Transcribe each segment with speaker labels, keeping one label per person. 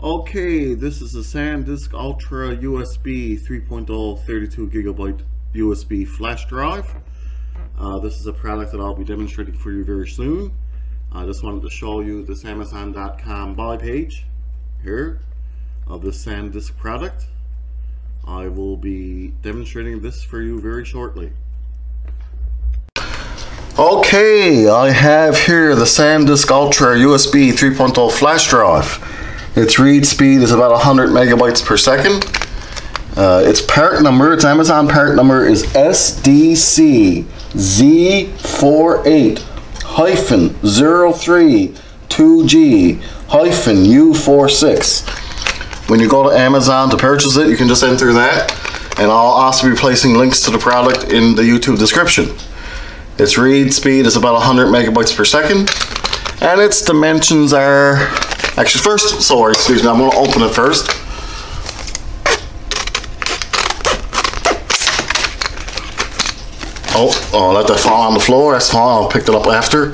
Speaker 1: Okay, this is a Sandisk Ultra USB 3.0 32 gigabyte USB flash drive. This is a product that I'll be demonstrating for you very soon. I just wanted to show you this Amazon.com buy page here of this Sandisk product. I will be demonstrating this for you very shortly. Okay, I have here the Sandisk Ultra USB 3.0 flash drive. Its read speed is about 100 megabytes per second. Its part number, its Amazon part number is SDCZ48-032G-U46. When you go to Amazon to purchase it, you can just enter that, and I'll also be placing links to the product in the YouTube description. Its read speed is about 100 megabytes per second, and its dimensions are, actually first, sorry, excuse me, I'm going to open it first. Oh, let that fall on the floor, that's fine, I'll pick it up after.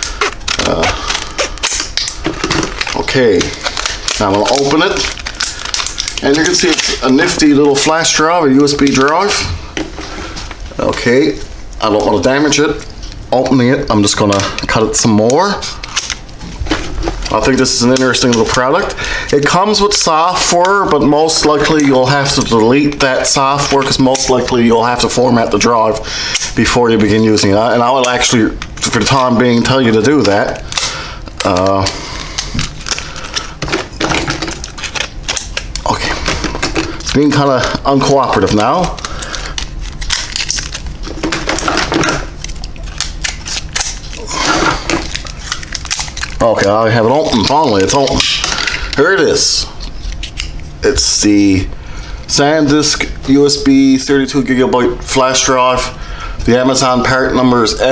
Speaker 1: Okay, now I'm going to open it, and you can see it's a nifty little flash drive, a USB drive. Okay, I don't want to damage it. Opening it, I'm just going to cut it some more. I think this is an interesting little product. It comes with software, but most likely you'll have to delete that software because most likely you'll have to format the drive before you begin using it. And I will actually, for the time being, tell you to do that. Okay, it's being kind of uncooperative now. Okay, I have it open. Finally, it's open. Here it is. It's the Sandisk USB 32 gigabyte flash drive. The Amazon part number is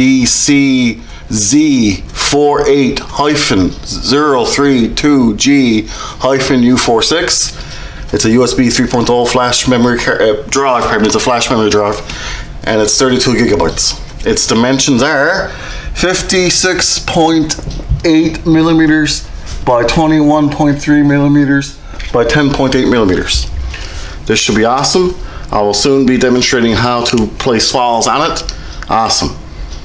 Speaker 1: SDCZ48-032G-U46. It's a USB 3.0 flash memory drive. Pardon me, it's a flash memory drive, and it's 32 gigabytes. Its dimensions are 56.8 millimeters by 21.3 millimeters by 10.8 millimeters. This should be awesome. I will soon be demonstrating how to place files on it. Awesome.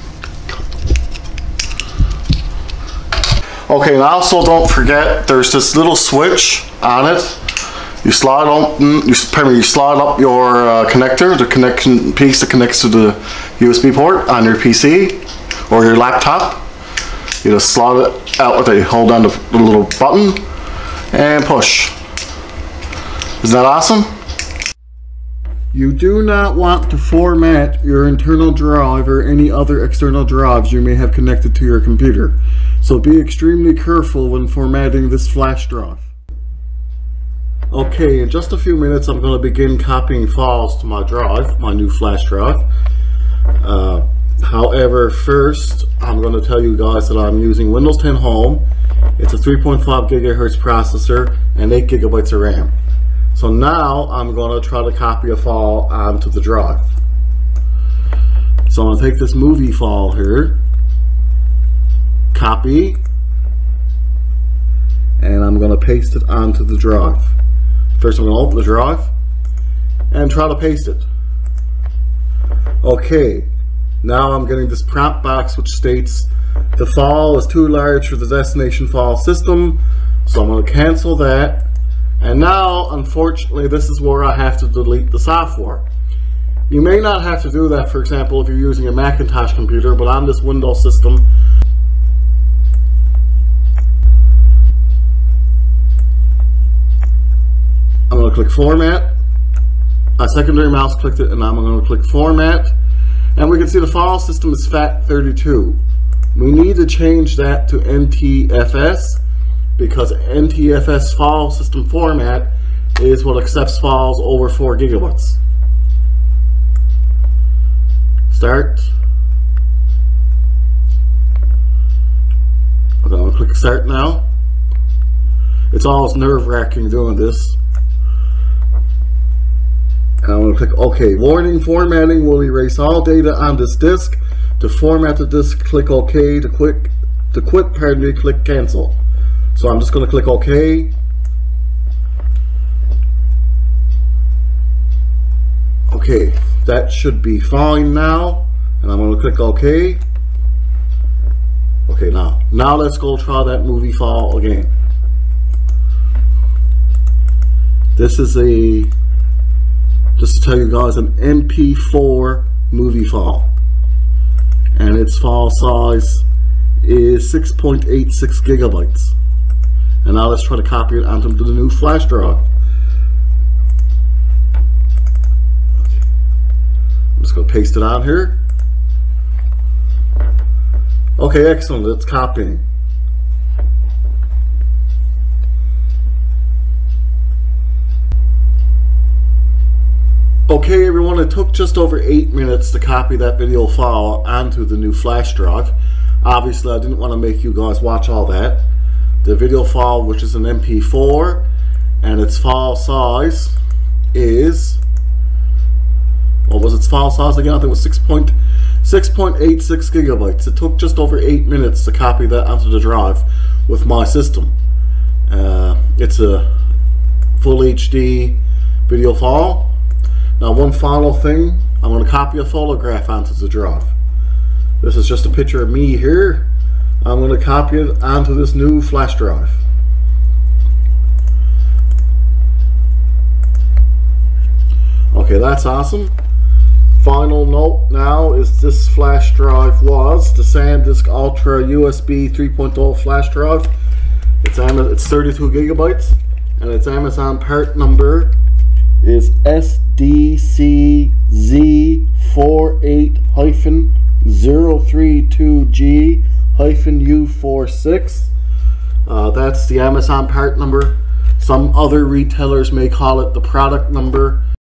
Speaker 1: Okay, and also don't forget there's this little switch on it. You slide open, you slide up your connector, the connection piece that connects to the USB port on your PC or your laptop. You just slide it out with hold down the little button and push. Isn't that awesome? You do not want to format your internal drive or any other external drives you may have connected to your computer. So be extremely careful when formatting this flash drive. Okay, in just a few minutes I'm going to begin copying files to my drive, my new flash drive. However, first I'm going to tell you guys that I'm using Windows 10 Home. It's a 3.5 gigahertz processor and 8 gigabytes of RAM. So now I'm going to try to copy a file onto the drive. So I'm going to take this movie file here, copy, and I'm going to paste it onto the drive. First I'm going to open the drive and try to paste it. Okay, now I'm getting this prompt box which states the file is too large for the destination file system, so I'm going to cancel that. And now unfortunately this is where I have to delete the software. You may not have to do that, for example, if you're using a Macintosh computer, but on this Windows system I'm going to click Format. I secondary mouse clicked it, and I'm going to click Format. And we can see the file system is FAT32. We need to change that to NTFS because NTFS file system format is what accepts files over 4 gigabytes. Start. I'm going to click Start now. It's always nerve-wracking doing this. And I'm going to click OK. Warning, formatting will erase all data on this disk. To format the disk, click OK. To quit, click Cancel. So I'm just going to click OK. Okay, that should be fine now, and I'm going to click OK. Okay, now let's go try that movie file again. This is just to tell you guys, an MP4 movie file, and its file size is 6.86 gigabytes. And now let's try to copy it onto the new flash drive. I'm just going to paste it on here. Okay, excellent. It's copying. Okay everyone, it took just over 8 minutes to copy that video file onto the new flash drive. Obviously I didn't want to make you guys watch all that. The video file, which is an MP4, and its file size is, what was its file size again? I think it was 6.86 gigabytes. It took just over 8 minutes to copy that onto the drive with my system. It's a full HD video file. Now one final thing, I'm going to copy a photograph onto the drive. This is just a picture of me here. I'm going to copy it onto this new flash drive. Okay, that's awesome. Final note now is this flash drive was the Sandisk Ultra USB 3.0 flash drive. It's 32 gigabytes, and its Amazon part number is SDCZ48-032G-U46. That's the Amazon part number. Some other retailers may call it the product number.